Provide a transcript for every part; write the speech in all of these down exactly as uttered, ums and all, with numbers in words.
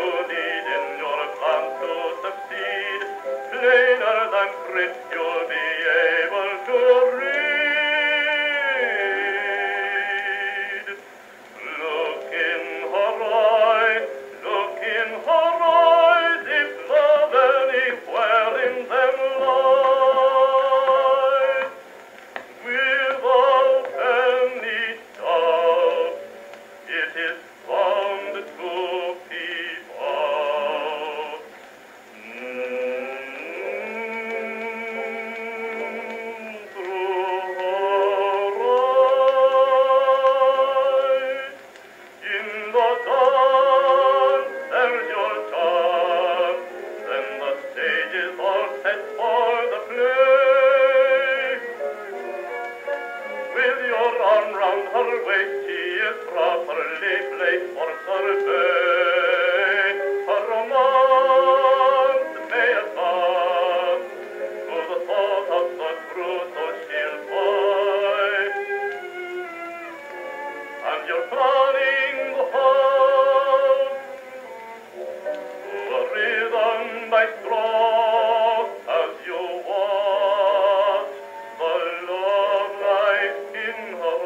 you need in your plan to succeed, plainer than print you'll be able to read. Look in her eye, look in her eyes, if love anywhere in them lies. Without any doubt, it is bound to peep out. Mm, through her eyes. In the dawn, there's your chance, then the stage is all set for the play. With your arm round her waist, she is properly placed for survey. Her romance may advance to the thought of the truth, so she'll fight. And you're planning home to a rhythm by stroke as you watch the love light in her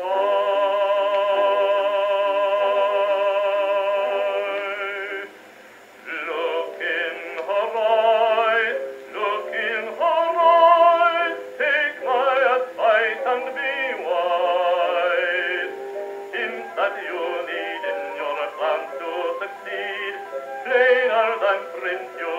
eye. Look in her eye, look in her eye, take my advice and be wise. Hints that you need in your plan to succeed, plainer than print you